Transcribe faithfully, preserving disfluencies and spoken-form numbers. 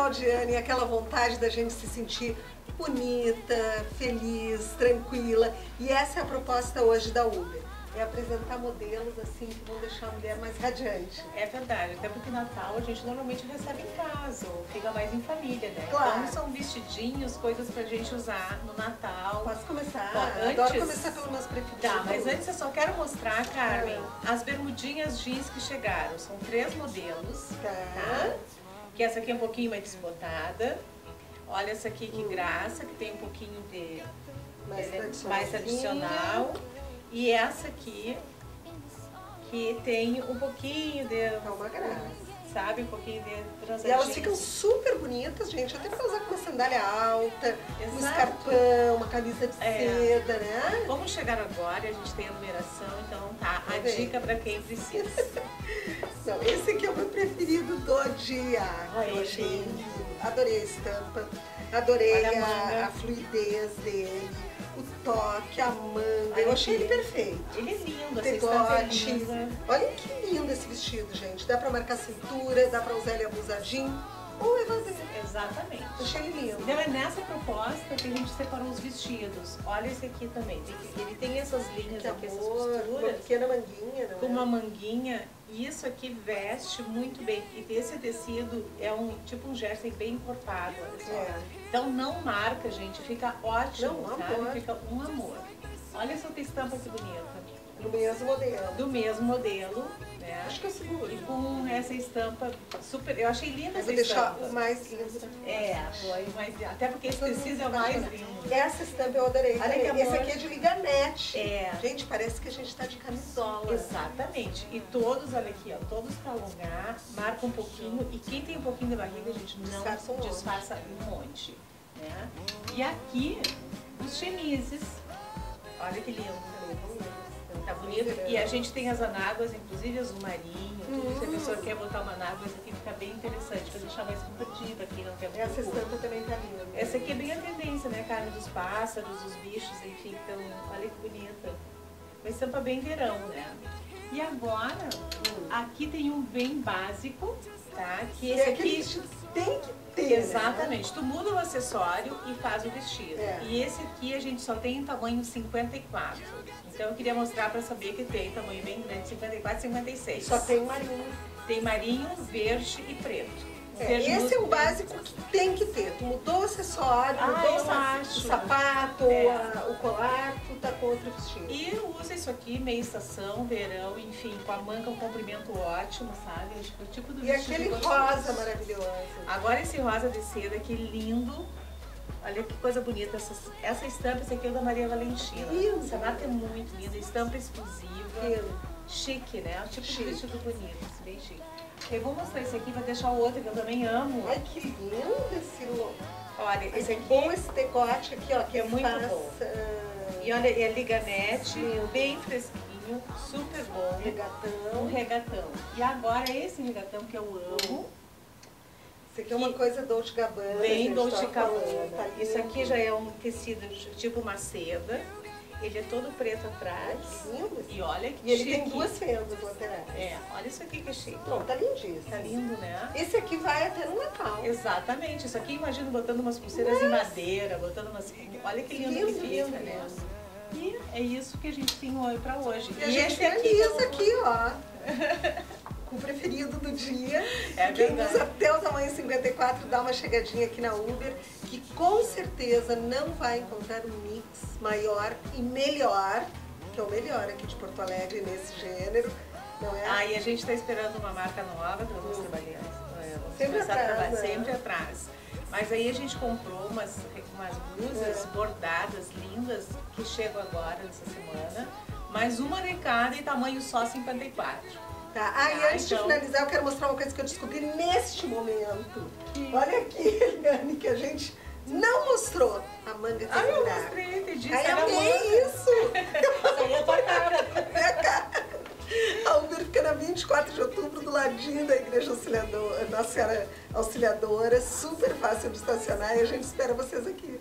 final de ano e aquela vontade da gente se sentir bonita, feliz, tranquila. E essa é a proposta hoje da Uber. É apresentar modelos assim que vão deixar a mulher mais radiante. É verdade, até porque Natal a gente normalmente recebe em casa, ou fica mais em família, né? Claro. Então são vestidinhos, coisas pra gente usar no Natal. Posso começar? Bom, antes... Adoro começar pelos meus preferidos. Tá, mas antes eu só quero mostrar, Carmen, ah. as bermudinhas jeans que chegaram. São três modelos, tá. tá? Que essa aqui é um pouquinho mais desbotada. Olha essa aqui que hum. graça, que tem um pouquinho de mais, é, mais tradicional. E essa aqui, que tem um pouquinho de... É uma graça. Sabe? Um pouquinho de transadinha. E elas ficam super bonitas, gente. Até pra usar com uma sandália alta, Exato. um escarpão, uma camisa de é. seda, né? Vamos chegar agora, a gente tem a numeração, então tá a Bem. dica pra quem precisa. Não, esse aqui é o meu preferido do dia. Ai, eu achei lindo. Adorei a estampa, adorei a, a, a fluidez dele. O toque, a manga, Olha eu achei ele perfeito. Ele é lindo, Decote. É Olha que lindo esse vestido, gente. Dá pra marcar a cintura, dá pra usar ele abusadinho ou é vazio. Exatamente. Achei ele lindo. Então é nessa proposta que a gente separou os vestidos. Olha esse aqui também. Ele tem essas linhas que aqui, amor, essas costuras. Uma pequena manguinha, não Com é? uma manguinha. E isso aqui veste muito bem. E esse tecido é um tipo um jersey bem encorpado, olha só. É. Então não marca, gente. Fica ótimo, não, sabe? amor. Fica um amor. Olha essa outra estampa que bonita. Do mesmo modelo. Do mesmo modelo, né? Acho que eu seguro. E com essa estampa super... Eu achei linda eu essa vou estampa. deixar o mais lindo. É, foi mais... até porque esse tecido é o mais lindo. Essa estampa eu adorei. Olha que amor. Esse aqui é de liganete. É. Gente, parece que a gente tá de camisola. Exatamente. E todos, olha aqui, ó, todos pra alongar, marca um pouquinho. E quem tem um pouquinho de barriga, a gente não disfarça um, disfarça um monte. Né? E aqui, os chemises. Olha que lindo. Tá bonito. E a gente tem as anáguas, inclusive azul marinho. Tudo. Se a pessoa quer botar uma anágua, essa aqui fica bem interessante, pra deixar mais compridinho pra quem não quer muito. Essa estampa também tá linda. Essa aqui é bem a tendência, né? Carne dos pássaros, dos bichos, enfim. Então, olha que bonita. Uma estampa bem verão, né? E agora, hum. aqui tem um bem básico, tá? Que esse é aqui tem que ter. Exatamente. Né? Tu muda o acessório e faz o vestido. É. E esse aqui a gente só tem em tamanho cinquenta e quatro. Então eu queria mostrar pra saber que tem tamanho bem grande, cinquenta e quatro, cinquenta e seis. Só tem marinho. Tem marinho, verde e preto. É, esse é o básico que tem que ter. Tu mudou o acessório, ah, mudou eu o, acho. o sapato, é. a, o colar, tu tá com outro vestido. E usa isso aqui, meia estação, verão, enfim, com a manga, um comprimento ótimo, sabe? Acho que é o tipo do e vestido. E aquele rosa maravilhoso. Agora esse rosa de seda, que lindo. Olha que coisa bonita. Essa, essa estampa, essa aqui é da Maria Valentina. Lindo. Essa marca é muito linda, estampa exclusiva. Lindo. Chique, né? O tipo chique. de vestido bonito, bem chique. Eu vou mostrar esse aqui, vou deixar o outro que eu também amo. Ai, que lindo esse look. Olha, esse aqui... bom esse decote aqui, ó, que é muito faça... bom. E olha, é liganete, bem fresquinho, super bom. Regatão. Um regatão. E agora esse regatão que eu amo. Esse aqui é uma coisa Dolce Gabbana. Bem Dolce Gabbana. Tá Isso aqui já é um tecido tipo uma seda. Ele é todo preto atrás. Lindo. E olha que E ele chique. tem duas fendas laterais. É, olha isso aqui que chique. Não, tá lindíssimo. Tá lindo, né? Esse aqui vai até no Natal. Exatamente. Isso aqui, imagino botando umas pulseiras Nossa. em madeira, botando umas... Olha que lindo, lindo que fica, lindo, né? E é isso que a gente tem pra hoje. E, e a gente esse aqui, esse aqui, ó. Com o preferido do dia. É Quem verdade. usa até o tamanho cinquenta e quatro, dá uma chegadinha aqui na Uber, que com certeza não vai encontrar um mix maior e melhor, que é o melhor aqui de Porto Alegre nesse gênero, não é? Ah, e a gente está esperando uma marca nova para nós trabalharmos. Vamos sempre atrás, trabalhar, né? sempre atrás. Mas aí a gente comprou umas, umas blusas é. bordadas, lindas, que chegam agora nessa semana, mais uma de cada e tamanho só cinquenta e quatro. Tá. Ah, e antes então... de finalizar, eu quero mostrar uma coisa que eu descobri neste momento. Que... Olha aqui, Eliane, que a gente não mostrou a manga de Ah, eu mostrei, entendi. Ai, amei isso! Isso aí é tua cara. Minha cara. A Uber fica na vinte e quatro de outubro, do ladinho da Igreja Auxiliadora, Nossa Senhora Auxiliadora, super fácil de estacionar e a gente espera vocês aqui.